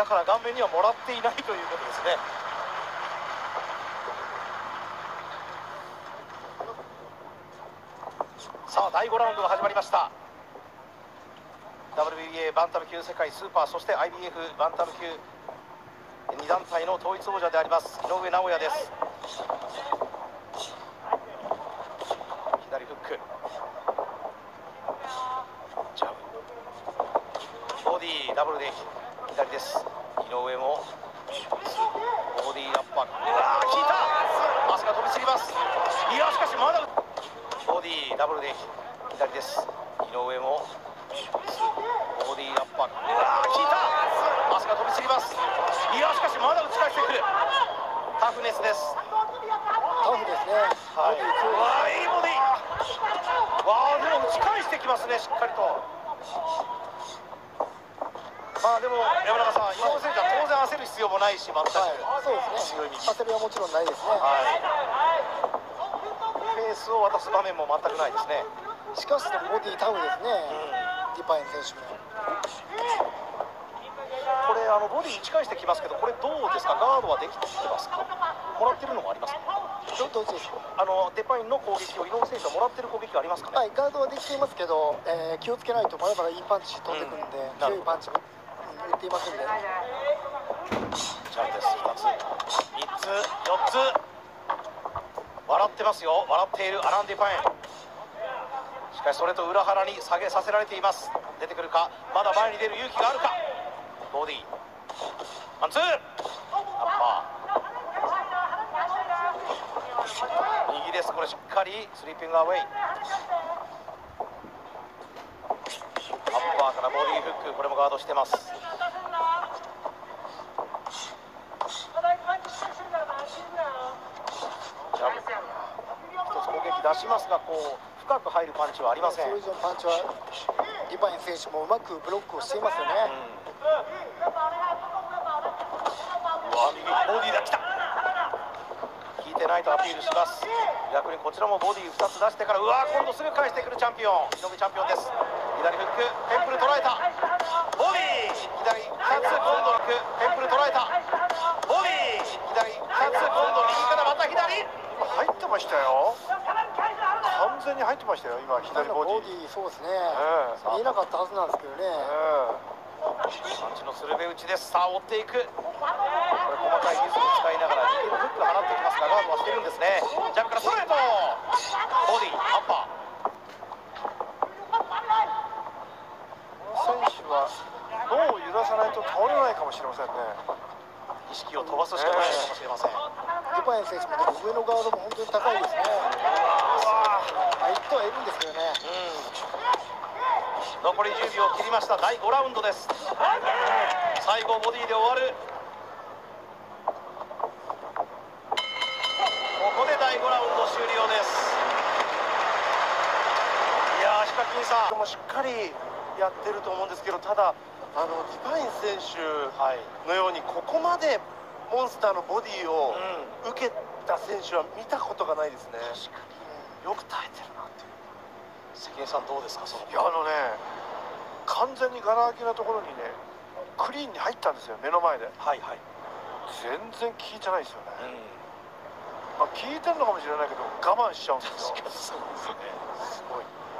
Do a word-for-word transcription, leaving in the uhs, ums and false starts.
だから顔面にはもらっていないということですね。さあだいごラウンドが始まりました。 ダブリュービーエー バンタム級世界スーパー、そして アイビーエフ バンタム級に団体の統一王者であります井上尚弥です。左フック、ジャブ、ボディダブルで左です。井上もボディアッパー、うわー効いた、足が飛びすぎます。いやしかしまだボディダブルで左です。井上もボディアッパー、うわー効いた、足が飛びすぎます。いやしかしまだ打ち返してくる。タフネスです。 タフですね。 はい、うわーいいボディ、わあでも打ち返してきますね、しっかりと。まあでも山中さん、井上選手は当然焦る必要もないし、全く、 はい、そうですね、 強い道、 焦りはもちろんないですね。 はい、ペースを渡す場面も全くないですね。 しかしでもボディタフですね、 うん、 ディパイン選手も。 これあのボディ打ち返してきますけど、これどうですか、ガードはできてますか、もらってるのもありますか。 どどっちですか。 あのデパインの攻撃を井上選手はもらってる攻撃はありますかね。 はい、ガードはできていますけど、えー、気をつけないとまだまだいいパンチ飛んでくるんで、うん、強いパンチも、うん、打っていますんで。 ジャンプです。ふたつ、みっつ、よっつ、笑ってますよ、笑っているアラン・デパイン。しかしそれと裏腹に下げさせられています。出てくるか、まだ前に出る勇気があるか。ボディワンツー、アッパー右です。これしっかりスリーピングアウェイ、アッパーからボディフック、これもガードしてます。ジャブ、一つ攻撃出しますが、こう深く入るパンチはありません。 それ以上のパンチはディパイン選手もうまくブロックをしていますよね。 うん、うわ右ボディだ、来た、効いてないとアピールします。逆にこちらもボディふたつ出してから、うわ今度すぐ返してくるチャンピオン、井上チャンピオンです。左フック、テンプル捉えた、ボディ左ふたつ、今度フック、テンプル捉えた、ボディ左ふたつ、今度右からまた左、 入ってましたよ、完全に入ってましたよ、今左ボディ。 ボディそうですね、 え見えなかったはずなんですけどね。 えパンチのスルベ打ちです。さあ追っていく、これ細かいリズムを使いながら右のフック放ってきますが、ガードはしてるんですね。ジャブからストレート、ボディアッパ選手は脳を揺らさないと倒れないかもしれませんね。 ー、意識を飛ばすしかないかもしれません。 ディパイン選手もでも上のガードも本当に高いですね。入ってはいるんですけどね。 残りじゅうびょう切りました。だいごラウンドです。最後ボディで終わる。ここでだいごラウンド終了です。いやーヒカキンさんもしっかりやってると思うんですけど、ただあのディパイン選手のようにここまでモンスターのボディを受けた選手は見たことがないですね。 確かによく耐えてるなっていう。関根さんどうですか、その。 いやあのね、完全にガラ空きなところにねクリーンに入ったんですよ、目の前で。 はいはい、 全然効いてないですよね。 うん、 まあ効いてるのかもしれないけど我慢しちゃうんですよ。 確かにそうですね。 すごい。